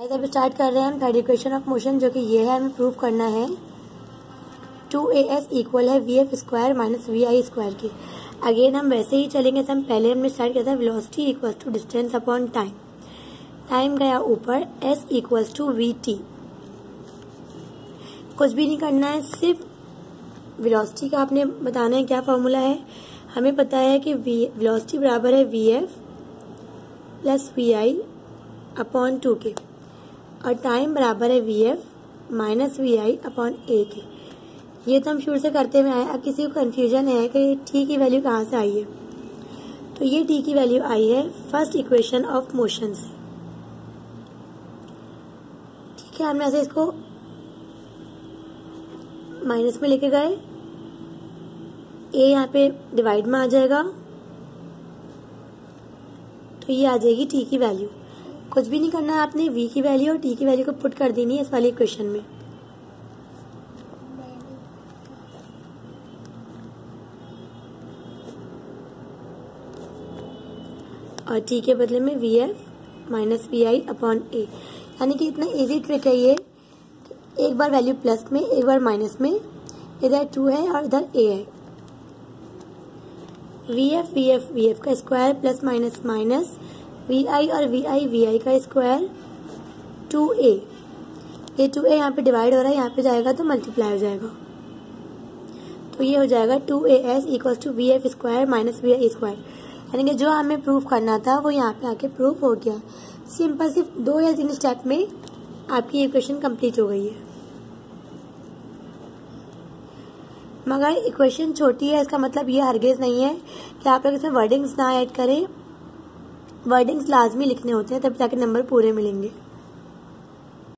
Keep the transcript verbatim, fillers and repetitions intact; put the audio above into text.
अब स्टार्ट कर रहे हैं हम थर्ड इक्वेशन ऑफ मोशन, जो कि ये है, हमें प्रूव करना है टू ए एस इक्वल है v f square minus v i square के। अगेन हम वैसे ही चलेंगे, हम पहले हमने स्टार्ट किया था velocity equals to distance upon time. Time गया ऊपर, s equals to v t. कुछ भी नहीं करना है, सिर्फ वेलोसिटी का आपने बताना है क्या फॉर्मूला है। हमें पता है कि वेलोसिटी बराबर है v f plus v i upon two के, और टाइम बराबर है v f minus v i upon a के। ये तो हम शुरू से करते हुए आए। अब किसी को कंफ्यूजन है कि टी की वैल्यू कहाँ से आई है, तो ये टी की वैल्यू आई है फर्स्ट इक्वेशन ऑफ मोशन से। ठीक है, हमने ऐसे इसको माइनस में लेके गए, ए यहाँ पे डिवाइड में आ जाएगा, तो ये आ जाएगी टी की वैल्यू। कुछ भी नहीं करना है आपने, v की वैल्यू और t की वैल्यू को पुट कर देनी है इस वाली इक्वेशन में। और t के बदले में v f minus v i upon a. यानी कि इतना इजी ट्रिक है ये, एक बार वैल्यू प्लस में, एक बार माइनस में, इधर टू है और इधर a है। V f v f v f का square plus minus minus, v i और वी आई वी आई का स्क्वायर, टू ए। ये टू ए यहाँ पे डिवाइड हो रहा है, यहाँ पे जाएगा तो मल्टीप्लाई हो जाएगा, तो ये हो जाएगा two a s equal to v f square minus v i square. यानी कि जो हमें प्रूफ करना था वो यहाँ पे आके प्रूफ हो गया। सिंपल, सिर्फ दो या तीन स्टेप में आपकी इक्वेशन कंप्लीट हो गई है। मगर इक्वेशन छोटी है, इसका मतलब ये हरगिज नहीं है कि आप लोग इसमें वर्डिंग्स ना ऐड करें। वर्डिंग्स लाजमी लिखने होते हैं, तब जाके नंबर पूरे मिलेंगे।